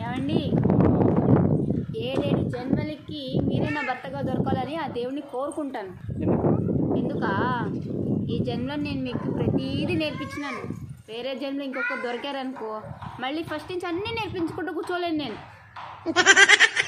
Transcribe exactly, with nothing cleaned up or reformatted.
ఏమండి, ఏడేడు జన్మలకి మీరే నా భర్తగా దొరకాలని ఆ దేవుడిని కోరుకుంటాను. ఎందుకా, ఈ జన్మలో నేను మీకు ప్రతీదీ నేర్పించినాను. వేరే జన్మలో ఇంకొకరు దొరికారనుకో, మళ్ళీ ఫస్ట్ నుంచి అన్నీ నేర్పించుకుంటూ కూర్చోలేను నేను.